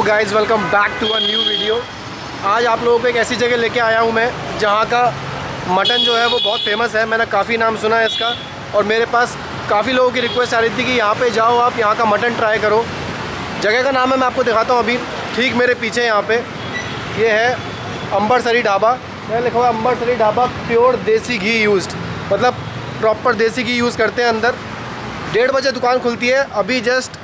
Guys welcome back to a new video. आज आप लोगों को एक ऐसी जगह लेके आया हूँ मैं जहाँ का मटन जो है वो बहुत फेमस है। मैंने काफ़ी नाम सुना है इसका और मेरे पास काफ़ी लोगों की रिक्वेस्ट आ रही थी कि यहाँ पे जाओ, आप यहाँ का मटन ट्राई करो। जगह का नाम है, मैं आपको दिखाता हूँ अभी ठीक मेरे पीछे। यहाँ पे ये है अंबरसरी ढाबा। मैं लिखा हुआ अंबरसरी ढाबा, प्योर देसी घी यूज़, मतलब प्रॉपर देसी घी यूज़ करते हैं अंदर। 1:30 बजे दुकान खुलती है। अभी जस्ट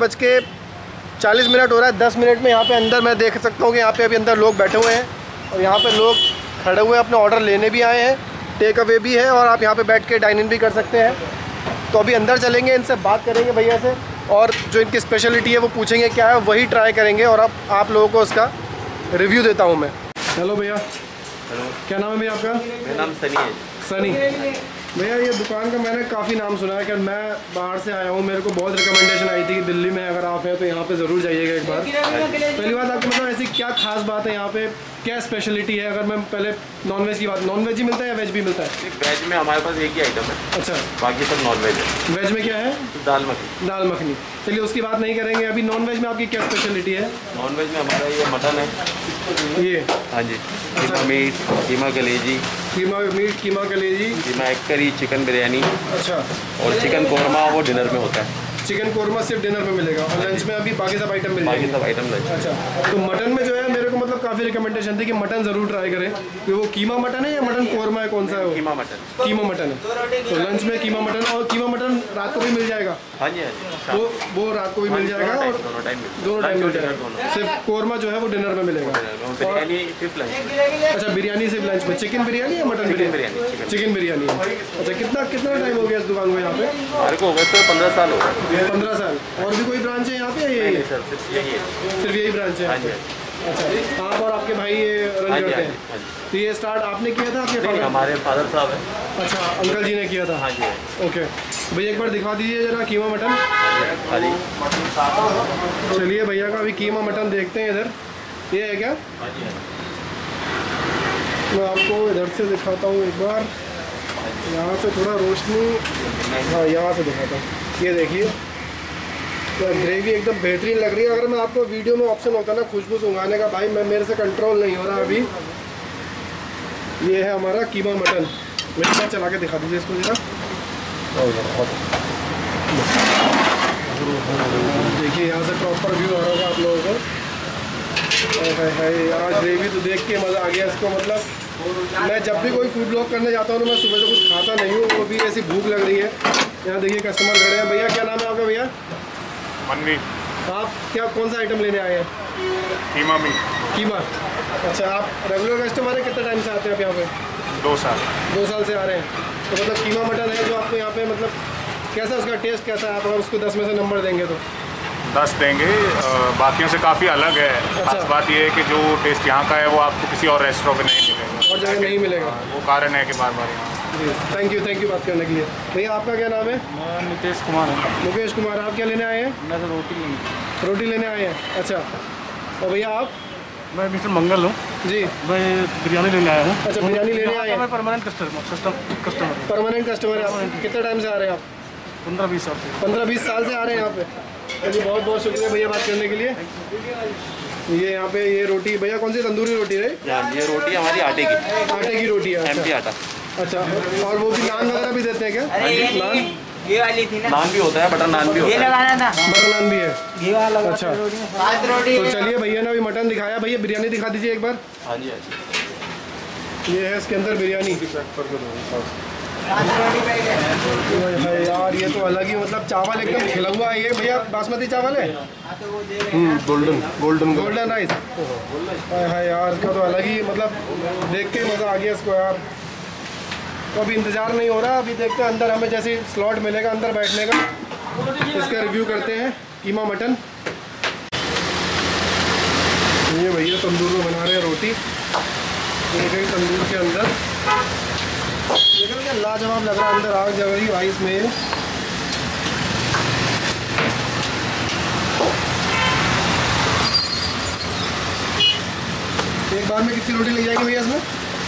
1:40 हो रहा है। 10 मिनट में यहाँ पे अंदर मैं देख सकता हूँ कि यहाँ पे अभी अंदर लोग बैठे हुए हैं और यहाँ पे लोग खड़े हुए अपने ऑर्डर लेने भी आए हैं। टेक अवे भी है और आप यहाँ पे बैठ के डाइन इन भी कर सकते हैं। तो अभी अंदर चलेंगे, इनसे बात करेंगे भैया से और जो इनकी स्पेशलिटी है वो पूछेंगे क्या है, वही ट्राई करेंगे और अब आप लोगों को उसका रिव्यू देता हूँ मैं। हेलो भैया। हेलो, क्या नाम है भैया आपका? मेरा नाम सनी है। सनी भैया, ये दुकान का मैंने काफ़ी नाम सुना है कि मैं बाहर से आया हूँ, मेरे को बहुत रिकमेंडेशन आई थी कि दिल्ली में अगर आप हैं तो यहाँ पे ज़रूर जाइएगा एक बार। पहली बात आपको मतलब ऐसी क्या खास बात है यहाँ पे, क्या स्पेशलिटी है? अगर मैं पहले नॉनवेज की बात, नॉनवेज ही मिलता है या वेज भी मिलता है? वेज में हमारे पास एक ही आइटम है। अच्छा, बाकी सब नॉन वेज है। वेज में क्या है? दाल मखनी। दाल मखनी। चलिए उसकी बात नहीं करेंगे। अभी नॉन वेज में आपकी क्या स्पेशलिटी है? नॉन वेज में हमारा ये मटन है। ये हाँ जी, कीमा मीट, कीमा कलेजी, कीमा मीट, कीमा कलेजी, keema egg curry, chicken biryani. अच्छा, और चिकन कोरमा वो डिनर में होता है। चिकन कोरमा सिर्फ डिनर में मिलेगा और लंच में अभी बाकी सब आइटम मिल जाएंगे। बाकी सब आइटम लंच। अच्छा, तो मटन में जो है मेरे को मतलब काफ़ी रिकमेंडेशन थी कि मटन ज़रूर ट्राई करें। कि वो कीमा मटन है या मटन कोरमा है, कौन सा है वो? कीमा मटन। कीमा मटन है। तो लंच में कीमा मटन, और कीमा मटन रात को भी मिल जाएगा। हाँ जी, हाँ जी, वो रात को भी मिल जाएगा और दोनों टाइम मिल जाएगा। सिर्फ कोरमा जो है वो डिनर में मिलेगा। बिरयानी सिर्फ लंच। अच्छा, बिरयानी सिर्फ लंच में। चिकन बिरयानी या मटन बिरयानी? चिकन बिरयानी है। अच्छा, कितना टाइम हो गया इस दुकान को यहाँ पे? हमारे को हो गए तो 15 साल हो गए। 15 साल। और भी कोई ब्रांच है यहाँ पे? यही सर, सिर्फ यही है। सिर्फ यही ब्रांच है? हाँ जी। अच्छा, आप और आपके भाई ये रन करते हैं? तो ये स्टार्ट आपने किया था आपके फादर? हमारे फादर साहब है। अच्छा, अंकल जी ने किया था। हाँ जी। ओके भैया, एक बार दिखा दीजिए जरा कीमा मटन। हाँ जी। चलिए भैया का अभी कीमा मटन देखते हैं। इधर ये है क्या? हाँ जी। मैं आपको इधर से दिखाता हूँ एक बार, यहाँ से थोड़ा रोशनी, हाँ यहाँ से दिखाता हूँ। ये देखिए, तो ग्रेवी एकदम बेहतरीन लग रही है। अगर मैं आपको वीडियो में ऑप्शन होता ना खुशबू सुंघाने का, भाई मैं मेरे से कंट्रोल नहीं हो रहा अभी। ये है हमारा कीमा मटन। मेरे साथ चला के दिखा दीजिए इसको जरा। देखिए यहाँ से प्रॉपर व्यू आ रहा होगा आप लोगों को। है यार, ग्रेवी तो देख के मज़ा आ गया इसको। मतलब मैं जब भी कोई फूड ब्लॉग करने जाता हूँ तो मैं सुबह से कुछ खाता नहीं हूँ, वो भी ऐसी भूख लग रही है। यहाँ देखिए कस्टमर खड़े हैं। भैया क्या नाम है आपका? भैया मनवी। आप क्या, कौन सा आइटम लेने आए हैं? कीमा मीट। कीमा। अच्छा, आप रेगुलर कस्टमर हैं? कितने टाइम से आते हैं आप यहाँ पे? 2 साल। 2 साल से आ रहे हैं। तो मतलब कीमा मटन है जो आपको यहाँ पे, मतलब कैसा उसका टेस्ट कैसा है? आप अगर उसको 10 में से नंबर देंगे तो? 10 देंगे। बाकियों से काफ़ी अलग है। खास बात ये है कि जो टेस्ट यहाँ का है वो आपको किसी और रेस्टोरेंट में नहीं मिलेगा, और जगह नहीं मिलेगा। वो कारण है कि बार बार यहाँ। जी, थैंक यू बात करने के लिए। भैया आपका क्या नाम है? मैं नितेश कुमार है। मुकेश कुमार। आप क्या लेने आए हैं? मैं तो रोटी लेने आए हैं। अच्छा, और भैया आप? मैं मिस्टर मंगल हूँ जी। मैं बिरयानी लेने आया हूँ। अच्छा, बिरयानी लेने आए हैं। मैं परमानेंट कस्टमर परमानेंट कस्टमर है आप? कितने टाइम से आ रहे हैं आप? 15-20 साल से। 15-20 साल से आ रहे हैं यहाँ पे। चलिए, बहुत बहुत शुक्रिया भैया बात करने के लिए। ये यहाँ पे ये रोटी भैया कौन सी, तंदूरी रोटी है? ये रोटी हमारी आटे की रोटी है। एमटी आटा। अच्छा, और वो भी नान वगैरह भी देते हैं क्या? नान, ये वाली थी ना? नान भी होता है, बटर नान भी होता है। ये लगाना था, बटर नान भी है। घी वाला। अच्छा, रोटी। तो चलिए भैया ने अभी मटन दिखाया। भैया बिरयानी दिखा दीजिए एक बार। हाँ जी, हाँ जी। ये है इसके अंदर बिरयानी। है यार, ये तो अलग ही, मतलब चावल एकदम खिला हुआ है। ये भैया बासमती चावल है? गोल्डन राइस है यार। इसका तो अलग ही, मतलब देख के मज़ा आ गया इसको यार। तो अभी इंतज़ार नहीं हो रहा, अभी देखते हैं अंदर हमें जैसे स्लॉट मिलेगा अंदर बैठने का, इसका रिव्यू करते हैं कीमा मटन। ये भैया तंदूर में बना रहे हैं रोटी। तंदूर के अंदर देखो क्या लाजवाब लग रहा है, अंदर आग जल रही भाई इसमें। एक बार में कितनी रोटी लग जाएगी भैया इसमें?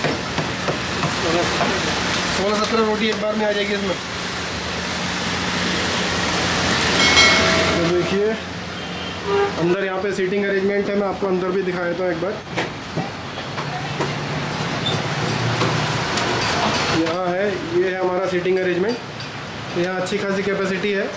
16-17 रोटी एक बार में आ जाएगी इसमें। तो देखिए अंदर यहाँ पे सीटिंग अरेंजमेंट है, मैं आपको अंदर भी दिखा देता हूँ एक बार। यहाँ है, ये है हमारा सीटिंग अरेंजमेंट। यहाँ अच्छी खासी कैपेसिटी है।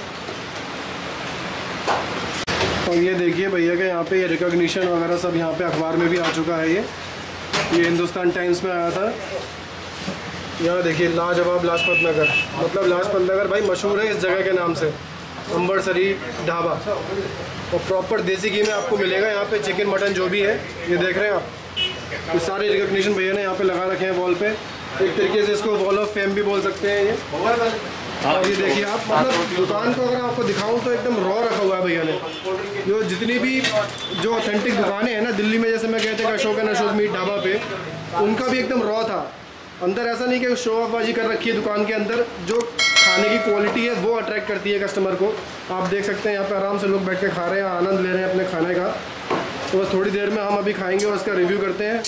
और ये देखिए भैया के यहाँ पे ये रिकॉग्निशन वगैरह सब यहाँ पे अखबार में भी आ चुका है। ये हिंदुस्तान टाइम्स में आया था। यहाँ देखिए लाजवाब लाजपत नगर, मतलब लाजपत नगर भाई मशहूर है इस जगह के नाम से, अम्बरसरी ढाबा। और प्रॉपर देसी घी में आपको मिलेगा यहाँ पे, चिकन मटन जो भी है। ये देख रहे हैं आप, ये सारे रिकॉग्निशन भैया ने यहाँ पे लगा रखे हैं वॉल पे। एक तरीके से इसको वॉल ऑफ फेम भी बोल सकते हैं ये। और ये देखिए आप, मतलब दुकान को अगर आपको दिखाऊं तो एकदम रॉ रखा हुआ है भैया ने। जो जितनी भी जो ऑथेंटिक दुकानें हैं ना दिल्ली में, जैसे मैं कहते हैं अशोक एंड अशोक मीट ढाबा पे, उनका भी एकदम रॉ था। अंदर ऐसा नहीं कि शो ऑफ बाजी कर रखी है दुकान के अंदर, जो खाने की क्वालिटी है वो अट्रैक्ट करती है कस्टमर को। आप देख सकते हैं यहाँ पे आराम से लोग बैठ के खा रहे हैं, आनंद ले रहे हैं अपने खाने का। तो बस थोड़ी देर में हम अभी खाएंगे और इसका रिव्यू करते हैं।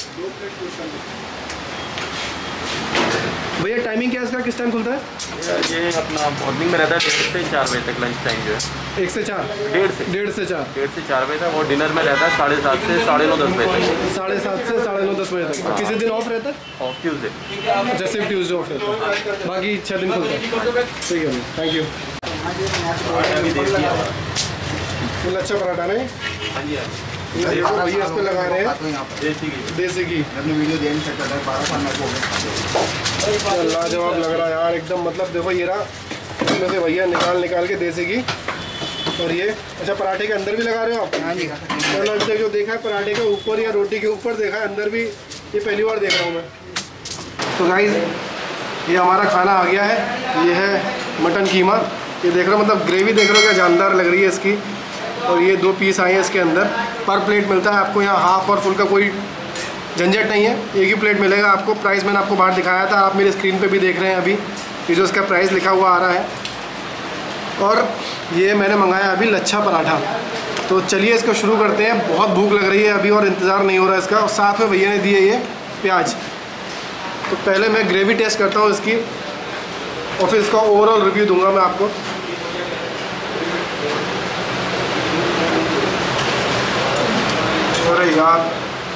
भैया टाइमिंग क्या है इसका, किस टाइम खुलता है? ये अपना मॉर्निंग में रहता है 1:30 से 4 बजे तक लंच टाइम जो है। 1 से 4? 1:30 से 4। 1:30 से 4 बजे तक। और डिनर में रहता है 7:30 से 9:30 10 बजे तक। 7:30 से 9:30 10 बजे तक। किसी दिन ऑफ रहता है? Off Tuesday. अच्छा, सिर्फ ट्यूजडे ऑफ रहता है, बाकी 6 दिन खुलता है। ठीक है, थैंक यू। अभी देख लिया। लच्छा पराठा नहीं? हाँ जी, ये देखो भैया इस पे लगा रहे हैं देसी घी। अपनी वीडियो देख सकता है 12 साल में हो गए। लाजवाब लग रहा है यार एकदम। मतलब देखो ये रहा, इसमें से भैया निकाल के देसी घी। और ये अच्छा पराठे के अंदर भी लगा रहे हो आप? हाँ जी। मतलब जो देखा है पराठे के ऊपर या रोटी के ऊपर देखा है, अंदर भी ये पहली बार देख रहा हूँ मैं। तो गाइस ये हमारा खाना आ गया है। ये है मटन कीमा। ये देख रहे हो, मतलब ग्रेवी देख रहे हो क्या जानदार लग रही है इसकी। और ये 2 पीस आए हैं इसके अंदर। पर प्लेट मिलता है आपको यहाँ, हाफ और फुल का कोई झंझट नहीं है, एक ही प्लेट मिलेगा आपको। प्राइस मैंने आपको बाहर दिखाया था, आप मेरी स्क्रीन पे भी देख रहे हैं अभी, ये जो इसका प्राइस लिखा हुआ आ रहा है। और ये मैंने मंगाया अभी लच्छा पराठा। तो चलिए इसको शुरू करते हैं। बहुत भूख लग रही है अभी और इंतज़ार नहीं हो रहा है इसका। और साथ में भैया ने दिए ये प्याज। तो पहले मैं ग्रेवी टेस्ट करता हूँ इसकी और फिर इसका ओवरऑल रिव्यू दूंगा मैं आपको। अरे यार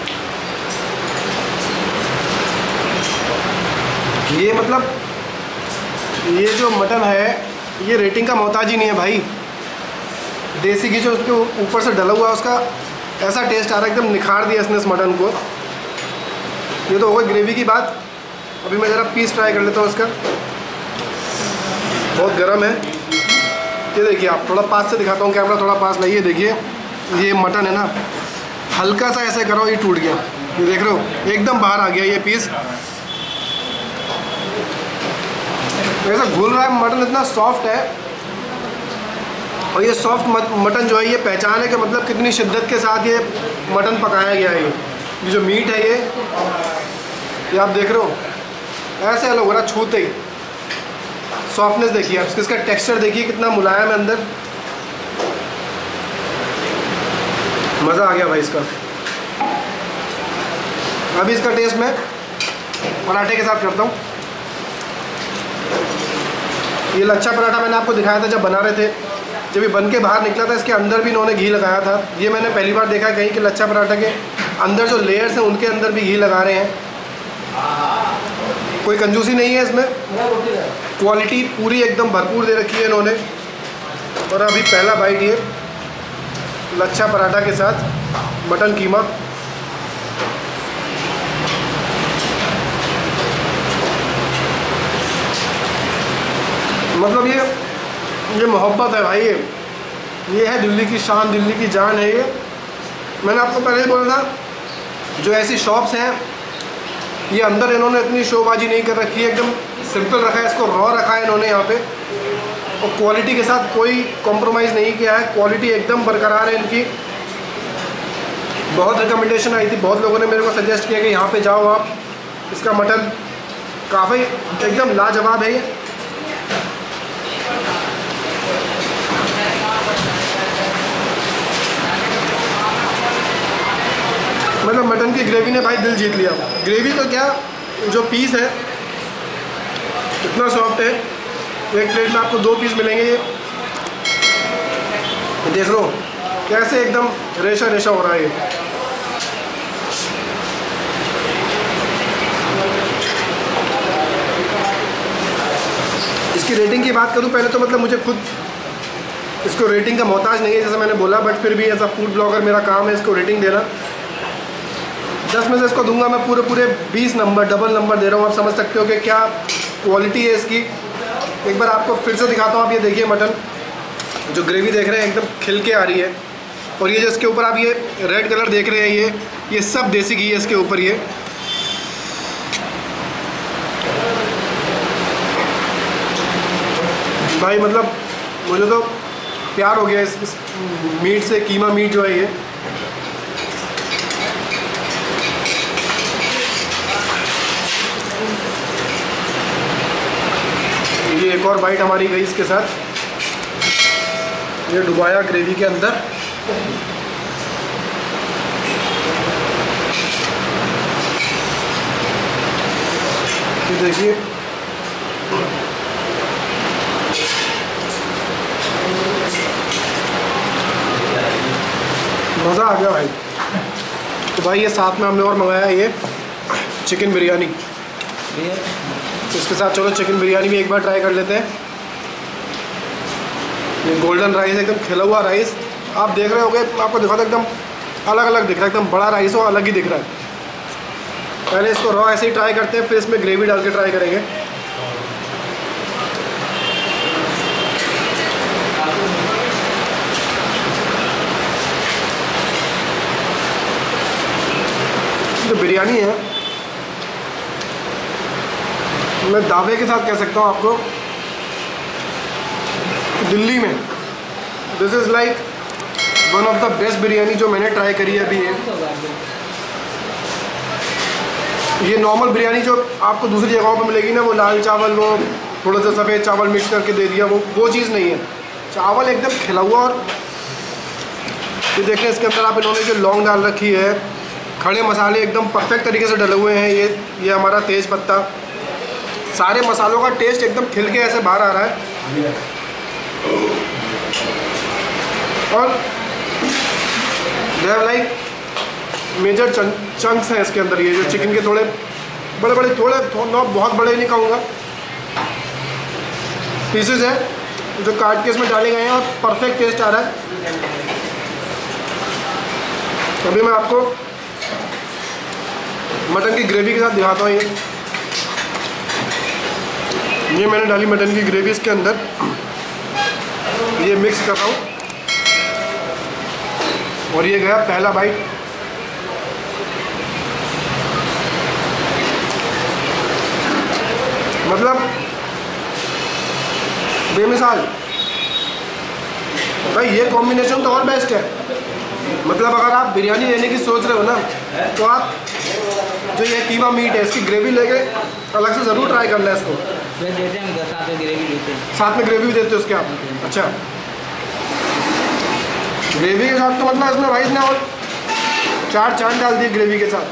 ये मतलब ये जो मटन है ये रेटिंग का मोहताज ही नहीं है भाई। देसी घी जो उसके ऊपर से डला हुआ है उसका ऐसा टेस्ट आ रहा है, एकदम निखार दिया इसने इस मटन को। ये तो हो गई ग्रेवी की बात। अभी मैं ज़रा पीस ट्राई कर लेता हूँ इसका। बहुत गर्म है। ये देखिए आप, थोड़ा पास से दिखाता हूँ, कैमरा थोड़ा पास लाइए। देखिए ये मटन है ना, हल्का सा ऐसे करो ये टूट गया। ये देख रहे हो एकदम बाहर आ गया ये पीस। ऐसा घुल रहा है मटन, इतना सॉफ्ट है। और ये सॉफ्ट मटन जो है ये पहचान है कि मतलब कितनी शिद्दत के साथ ये मटन पकाया गया है। ये जो मीट है ये आप देख रहे हो ऐसे अलग हो रहा छूते ही। सॉफ्टनेस देखिए आप, इसका टेक्सचर देखिए कितना मुलायम है अंदर। मज़ा आ गया भाई इसका। अभी इसका टेस्ट मैं पराठे के साथ करता हूँ। ये लच्छा पराठा मैंने आपको दिखाया था जब बना रहे थे, जब ये बन के बाहर निकला था इसके अंदर भी इन्होंने घी लगाया था। ये मैंने पहली बार देखा कहीं कि लच्छा पराठा के अंदर जो लेयर्स हैं उनके अंदर भी घी लगा रहे हैं। कोई कंजूसी नहीं है इसमें, क्वालिटी पूरी एकदम भरपूर दे रखी है इन्होंने। और अभी पहला बाइट ये लच्छा पराठा के साथ मटन कीमा। मतलब ये मोहब्बत है भाई। ये है दिल्ली की शान, दिल्ली की जान है ये। मैंने आपको पहले ही बोला था जो ऐसी शॉप्स हैं ये अंदर इन्होंने इतनी शोबाजी नहीं कर रखी है, एकदम सिंपल रखा है इसको, रॉ रखा है इन्होंने यहाँ पे। और क्वालिटी के साथ कोई कॉम्प्रोमाइज़ नहीं किया है, क्वालिटी एकदम बरकरार है इनकी। बहुत रिकमेंडेशन आई थी, बहुत लोगों ने मेरे को सजेस्ट किया कि यहाँ पे जाओ आप, इसका मटन काफ़ी एकदम लाजवाब है ये। मतलब मटन की ग्रेवी ने भाई दिल जीत लिया। ग्रेवी तो क्या, जो पीस है इतना सॉफ्ट है। एक प्लेट में आपको 2 पीस मिलेंगे। ये देख लो कैसे एकदम रेशा रेशा हो रहा है ये। इसकी रेटिंग की बात करूं पहले तो मतलब मुझे खुद इसको रेटिंग का मोहताज नहीं है जैसे मैंने बोला, बट फिर भी एज अ फूड ब्लॉगर मेरा काम है इसको रेटिंग देना। 10 में से इसको दूंगा मैं पूरे 20 नंबर, डबल नंबर दे रहा हूँ। आप समझ सकते हो कि क्या क्वालिटी है इसकी। एक बार आपको फिर से दिखाता हूँ। आप ये देखिए मटन, जो ग्रेवी देख रहे हैं एकदम खिल के आ रही है। और ये जो इसके ऊपर आप ये रेड कलर देख रहे हैं, ये सब देसी घी है इसके ऊपर। ये भाई मतलब मुझे तो प्यार हो गया इस मीट से। कीमा मीट जो है ये एक और बाइट हमारी गई इसके साथ। ये डुबाया ग्रेवी के अंदर। ये देखिए मज़ा आ गया भाई। तो भाई ये साथ में हमने और मंगाया ये चिकन बिरयानी। इसके साथ चलो चिकन बिरयानी भी एक बार ट्राई कर लेते हैं। ये गोल्डन राइस, एकदम खिला हुआ राइस आप देख रहे होगे, आपको दिखा दो एकदम अलग अलग दिख रहा है। एकदम बड़ा राइस हो, अलग ही दिख रहा है। पहले इसको रॉ ऐसे ही ट्राई करते हैं, फिर इसमें ग्रेवी डाल के ट्राई करेंगे। जो बिरयानी है मैं दावे के साथ कह सकता हूँ आपको, दिल्ली में this is like one of the best biryani जो मैंने ट्राई करी है अभी। ये नॉर्मल बिरयानी जो आपको दूसरी जगहों पर मिलेगी ना, वो लाल चावल, वो थोड़ा सा सफ़ेद चावल मिक्स करके दे दिया, वो चीज़ नहीं है। चावल एकदम खिला हुआ। और ये देखें इसके अंदर आप इन्होंने जो लौंग डाल रखी है, खड़े मसाले एकदम परफेक्ट तरीके से डले हुए हैं। ये हमारा तेज़ पत्ता, सारे मसालों का टेस्ट एकदम खिल के ऐसे बाहर आ रहा है। और they have like major chunks हैं इसके अंदर। ये जो चिकन के थोड़े बड़े बड़े, बहुत बड़े नहीं कहूँगा, पीसेस हैं जो काट के इसमें डाले गए हैं और परफेक्ट टेस्ट आ रहा है। अभी मैं आपको मटन की ग्रेवी के साथ दिखाता हूँ। ये मैंने डाली मटन की ग्रेवी इसके अंदर, ये मिक्स कर रहा हूँ। और ये गया पहला बाइट। मतलब बेमिसाल भाई, ये कॉम्बिनेशन तो और बेस्ट है। मतलब अगर आप बिरयानी लेने की सोच रहे हो ना, तो आप जो ये कीमा मीट है इसकी ग्रेवी लेके अलग से ज़रूर ट्राई करना है इसको। देते हैं साथ में ग्रेवी देते हैं। साथ में ग्रेवी भी देते हो उसके आप? अच्छा, ग्रेवी के साथ तो मतलब इसमें राइस ने और 4 चांद डाल दिए ग्रेवी के साथ।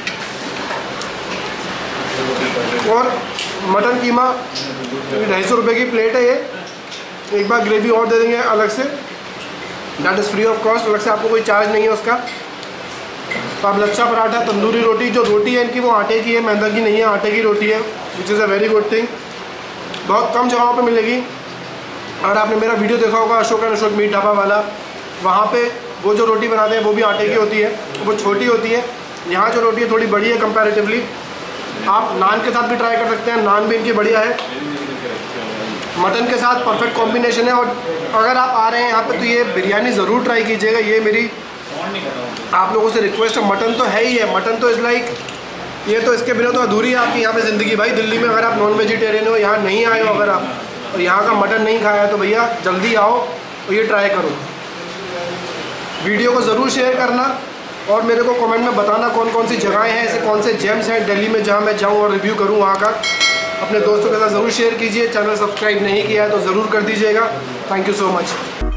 और मटन कीमा 250 रुपये की प्लेट है ये। एक बार ग्रेवी और दे देंगे अलग से, that is free of cost. अलग से आपको कोई चार्ज नहीं है उसका। तो आप लच्छा पराठा, तंदूरी रोटी, जो रोटी है इनकी वो आटे की है, मैदा की नहीं है, आटे की रोटी है, which is a very good thing. बहुत कम जगहों पे मिलेगी। और आपने मेरा वीडियो देखा होगा अशोक एंड अशोक मीट ढाबा वाला, वहाँ पे वो जो रोटी बनाते हैं वो भी आटे की होती है, वो छोटी होती है। यहाँ जो रोटी है थोड़ी बड़ी है कंपैरेटिवली। आप नान के साथ भी ट्राई कर सकते हैं, नान भी इनकी बढ़िया है। मटन के साथ परफेक्ट कॉम्बिनेशन है। और अगर आप आ रहे हैं यहाँ पे तो ये बिरयानी ज़रूर ट्राई कीजिएगा। ये मेरी आप लोगों से रिक्वेस्ट है। मटन तो है ही है, मटन तो इज़ लाइक, ये तो इसके बिना तो अधूरी है आपकी यहाँ पे ज़िंदगी भाई। दिल्ली में अगर आप नॉन वेजिटेरियन हो, यहाँ नहीं आए हो अगर आप, और यहाँ का मटन नहीं खाया, तो भैया जल्दी आओ और ये ट्राई करो। वीडियो को ज़रूर शेयर करना और मेरे को कमेंट में बताना कौन कौन सी जगहें हैं, ऐसे कौन से जेम्स हैं दिल्ली में जहाँ मैं जाऊँ और रिव्यू करूँ वहाँ का। अपने दोस्तों के साथ ज़रूर शेयर कीजिए। चैनल सब्सक्राइब नहीं किया है तो ज़रूर कर दीजिएगा। Thank you so much.